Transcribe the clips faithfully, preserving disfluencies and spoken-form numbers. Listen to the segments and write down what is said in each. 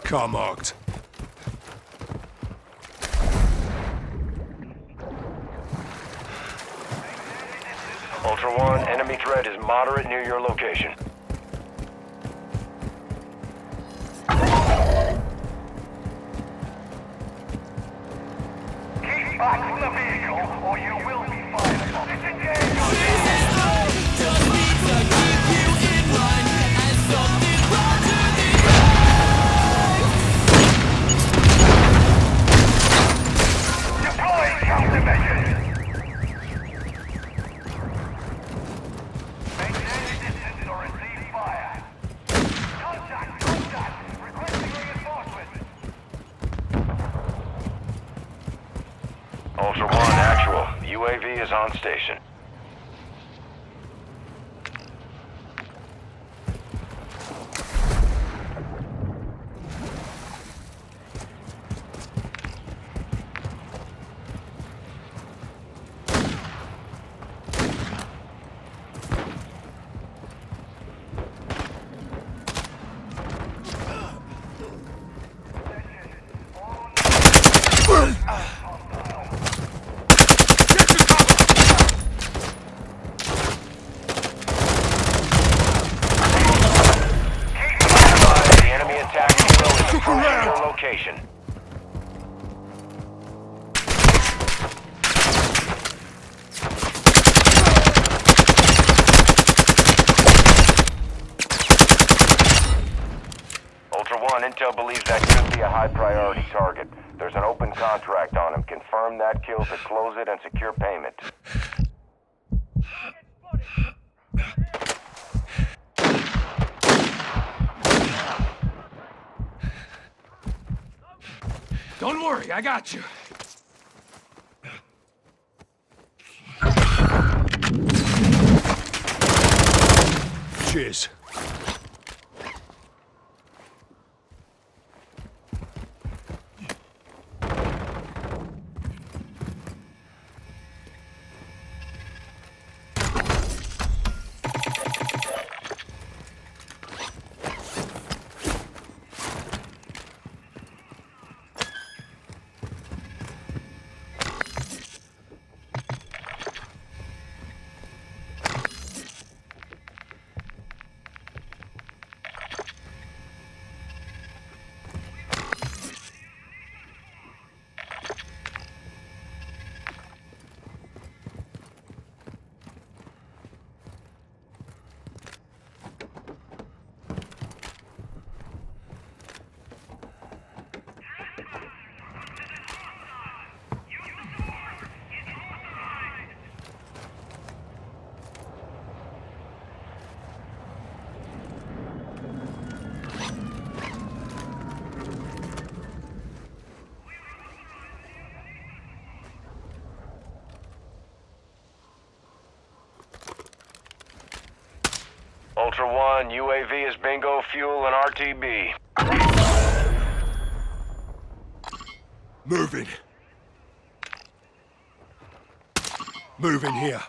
Car marked. Ultra One, enemy threat is moderate near your location. Keep back from the vehicle, or you will be fired upon. Disengage or deploying countermeasures. Maintain distance or receive fire. Contact! Contact! Requesting reinforcements. Ultra One, actual. U A V is on station. The enemy attack helo is approaching your location. Ultra One, Intel believes that could be a high priority target. There's an open contract on him. Confirm that kill to close it and secure payment. Don't worry, I got you. Cheers. Ultra One, U A V is bingo, fuel, and R T B. Moving. Moving here.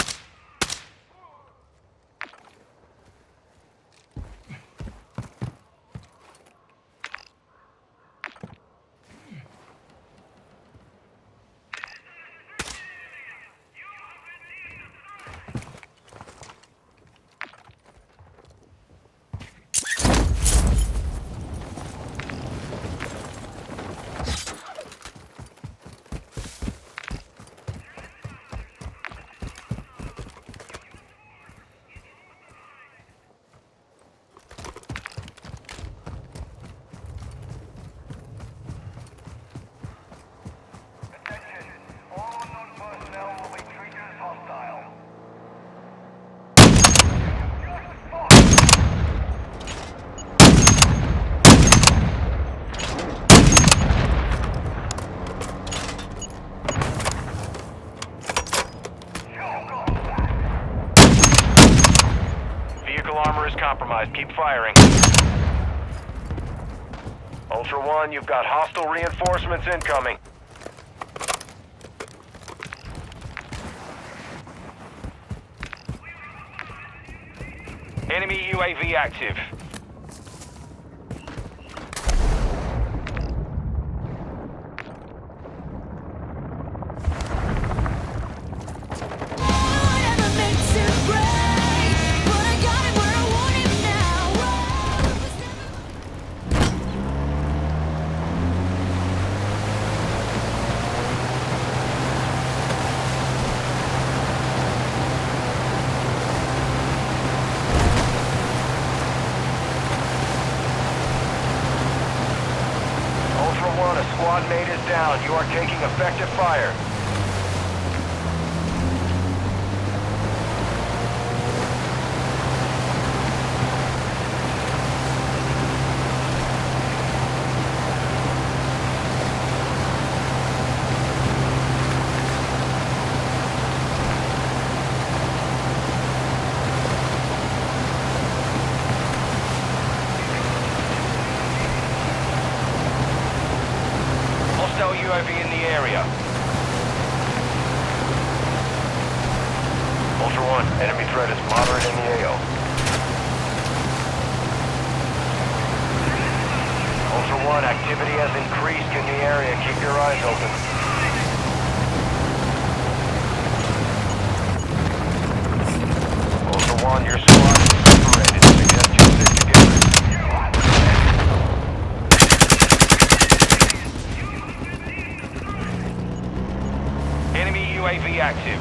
Armor is compromised. Keep firing. Ultra One, you've got hostile reinforcements incoming. Enemy U A V active. squad mate is down. You are taking effective fire. U A V in the area. Ultra One, enemy threat is moderate in the A O. Ultra One, activity has increased in the area. Keep your eyes open. Ultra One, your squad is separated. Suggest you stick together. Enemy U A V active.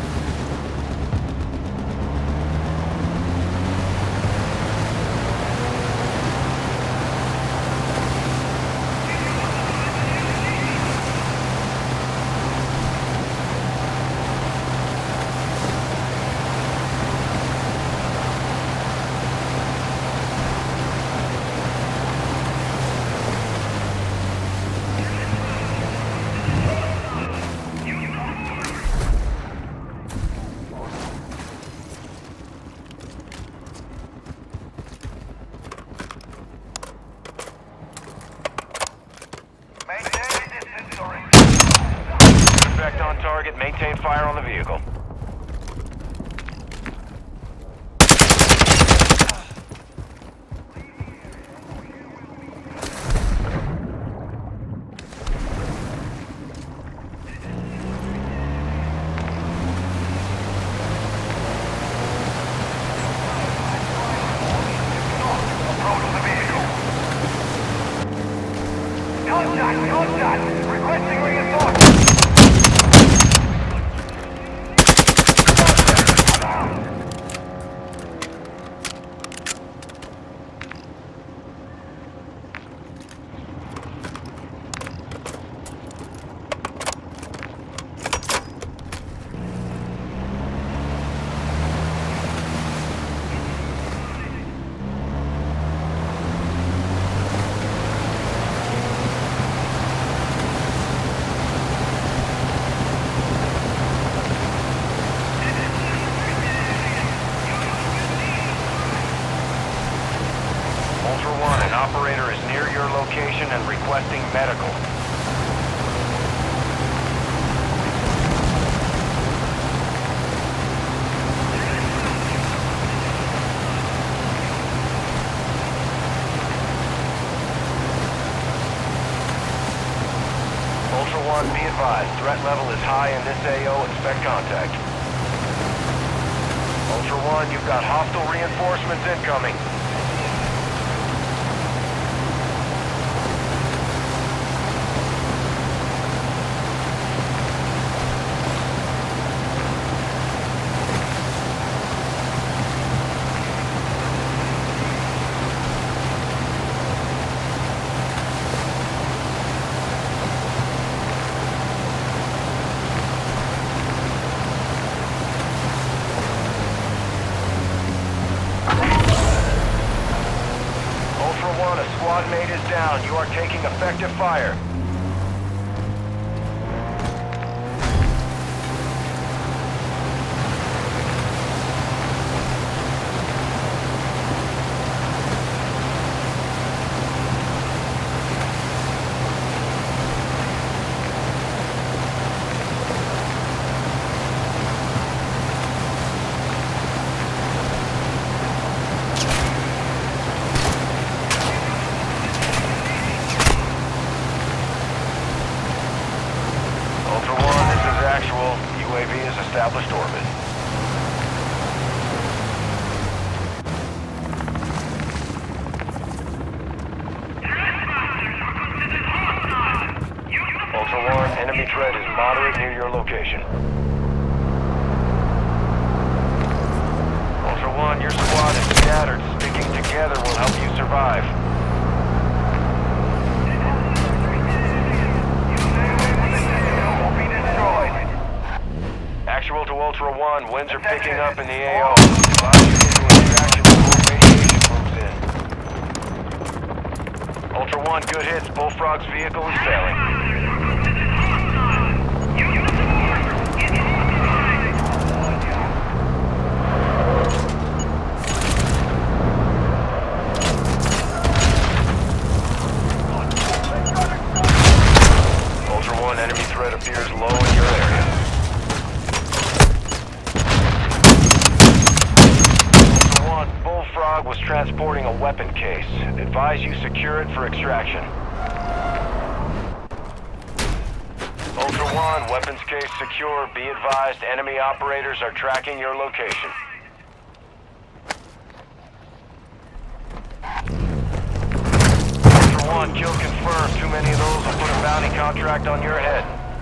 Effect on target, maintain fire on the vehicle. Contact! Contact! Requesting reinforcements! An operator is near your location and requesting medical. Ultra One, be advised. Threat level is high in this A O. Expect contact. Ultra One, you've got hostile reinforcements incoming. A squad mate is down. You are taking effective fire. U A V has established orbit. Ultra One, enemy threat is moderate near your location. Ultra One, your squad is scattered. Sticking together will help you survive. One, winds are picking up in the A O. Advise you get to extraction before radiation moves in. Ultra One, good hits. Bullfrog's vehicle is failing. Ultra One, enemy threat appears low in your area. Bullfrog was transporting a weapon case. Advise you secure it for extraction. Ultra One, weapons case secure. Be advised, enemy operators are tracking your location. Ultra One, kill confirmed. Too many of those will put a bounty contract on your head.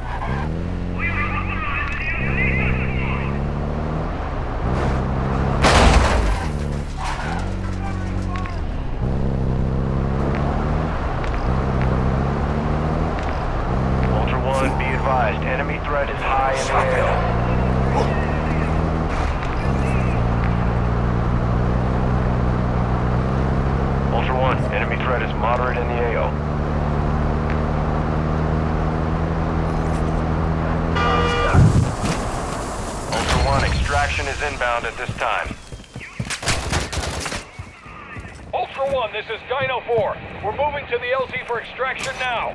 Enemy threat is high in the air. Ultra One, enemy threat is moderate in the A O. Ultra One, extraction is inbound at this time. Ultra One, this is Dino four. We're moving to the L Z for extraction now.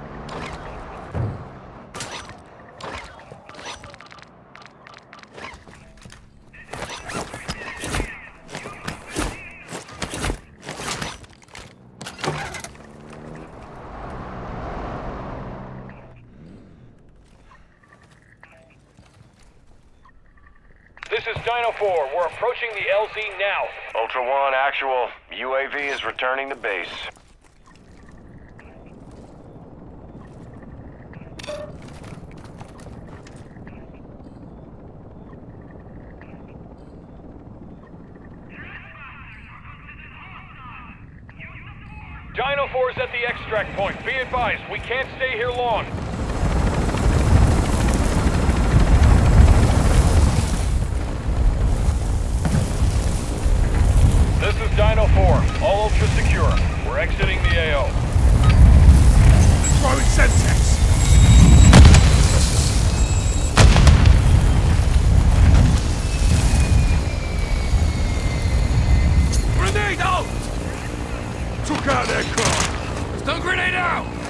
This is Dino four. We're approaching the L Z now. Ultra One, actual. U A V is returning to base. Dino four is at the extract point. Be advised, we can't stay here long. This is Dino four. All Ultra secure. We're exiting the A O. Throwing Semtex! Grenade out! Took out their car! Stun grenade out!